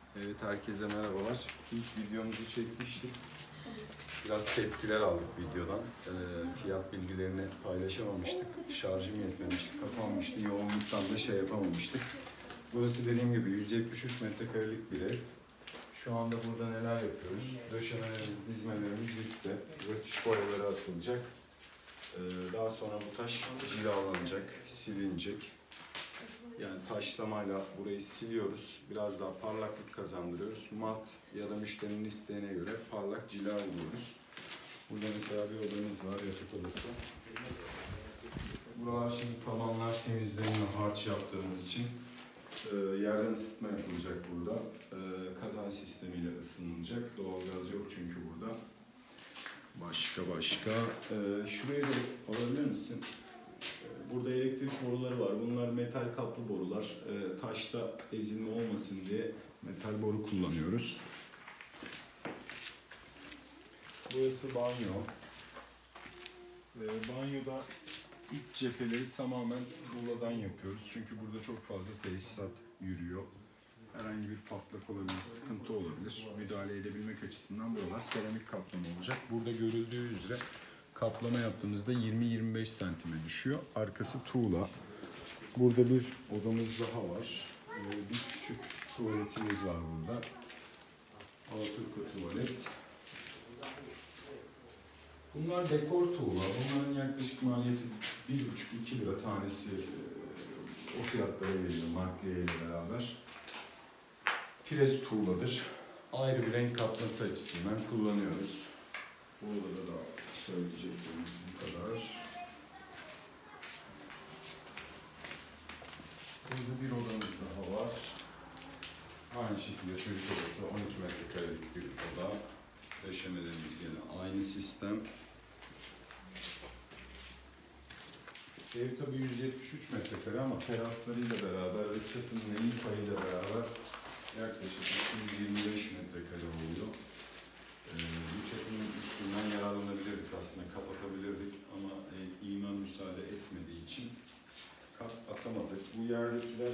Evet, herkese merhabalar. İlk videomuzu çekmiştik. Biraz tepkiler aldık videodan. Fiyat bilgilerini paylaşamamıştık. Şarjım yetmemişti, kapanmıştı. Yoğunluktan da yapamamıştık. Burası dediğim gibi 173 metrekarelik bir ev. Şu anda burada neler yapıyoruz? Döşemelerimiz, dizmelerimiz bitti. Rötuş boyaları atılacak. Daha sonra bu taş cilalanacak, silinecek. Yani taşlamayla burayı siliyoruz. Biraz daha parlaklık kazandırıyoruz. Mat ya da müşterinin isteğine göre parlak cila alıyoruz. Burada mesela bir odamız var, yatak odası. Buralar şimdi tavanlar temizleniyor harç yaptığımız için. Yerden ısıtma yapılacak burada. Kazan sistemiyle ısınılacak. Doğalgaz yok çünkü burada. Başka. Şuraya da alabilir misin? Burada elektrik boruları var. Bunlar metal kaplı borular. Taşta ezilme olmasın diye metal boru kullanıyoruz. Burası banyo. Banyoda iç cepheleri tamamen tuğladan yapıyoruz. Çünkü burada çok fazla tesisat yürüyor. Herhangi bir patlak olabilir, sıkıntı olabilir. Müdahale edebilmek açısından buralar seramik kaplama olacak. Burada görüldüğü üzere kaplama yaptığımızda 20-25 santime düşüyor. Arkası tuğla. Burada bir odamız daha var. Bir küçük tuvaletimiz var burada. Alaturka tuvalet. Bunlar dekor tuğla. Bunların yaklaşık maliyeti 1,5-2 lira tanesi. O fiyatlara geliyor markaya ile beraber. Pires tuğladır. Ayrı bir renk katması açısından kullanıyoruz. Bu odada da söyleyeceklerimiz bu kadar. Burada bir odamız daha var. Aynı şekilde çocuk odası 12 metrekarelik bir oda. Döşemelerimiz gene aynı sistem. Ev tabi 173 metrekare ama teraslarıyla beraber ve çatının eğim payıyla beraber yaklaşık 225 metrekare oluyor. Bu çatının üstünden yararlanabilirdik aslında, kapatabilirdik ama iman müsaade etmediği için kat atamadık. Bu yerdekiler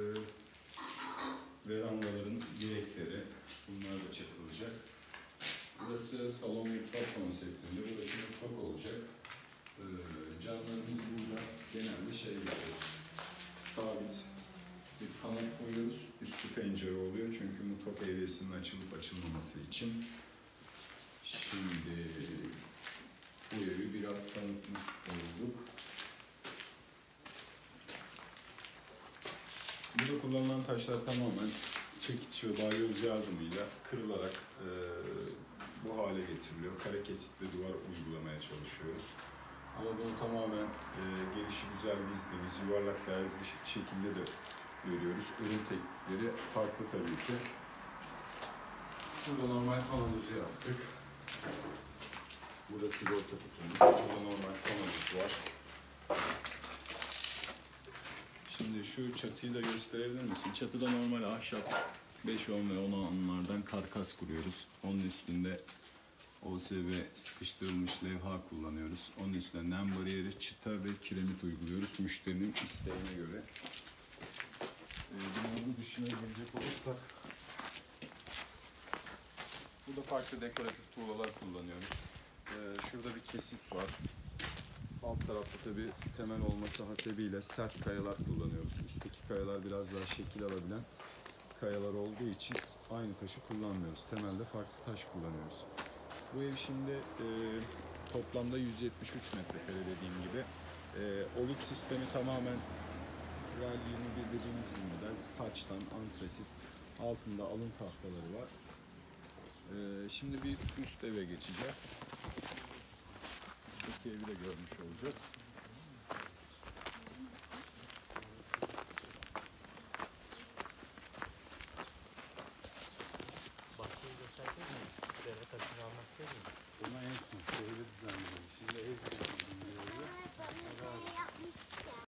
verandaların direkleri, bunlar da çakılacak. Burası salon mutfak konseptinde, burası mutfak olacak. Camlarımızı burada genelde yapıyoruz. Sabit bir kanat koyuyoruz, üstü pencere oluyor çünkü mutfak evyesinin açılıp açılmaması için. Şimdi bu evi biraz tanıtmış olduk. Burada kullanılan taşlar tamamen çekiç ve balyoz yardımıyla kırılarak bu hale getiriliyor. Kare kesitli duvar uygulamaya çalışıyoruz. Ama bunu tamamen gelişi güzel dizdiğimiz yuvarlak derzli şekilde de görüyoruz. Ürün teknikleri farklı tabii ki. Burada normal panomuzu yaptık. Burada sigorta kutumuz, burada normal panomuz var. Şimdi şu çatıyı da gösterebilir misin? Çatıda normal ahşap 5-10 ve 10 onlardan karkas kuruyoruz. Onun üstünde OSB sıkıştırılmış levha kullanıyoruz. Onun üstüne nem bariyeri, çıta ve kiremit uyguluyoruz müşterinin isteğine göre. Binanın dışına gelecek olursak, burada farklı dekoratif tuğlalar kullanıyoruz. Şurada bir kesit var. Alt tarafta tabi temel olması hasebiyle sert kayalar kullanıyoruz. Üstteki kayalar biraz daha şekil alabilen kayalar olduğu için aynı taşı kullanmıyoruz. Temelde farklı taş kullanıyoruz. Bu ev şimdi toplamda 173 metrekare dediğim gibi. Oluk sistemi tamamen RAL 21 dediğimiz bir model. Saçtan antresit, altında alın tahtaları var. Şimdi bir üst eve geçeceğiz. Üstteki evi de görmüş olacağız. Bahçeyi gösterdin mi? Devre taşını almak istedin mi? Buna en son şöyle düzenleyelim. Şimdi ev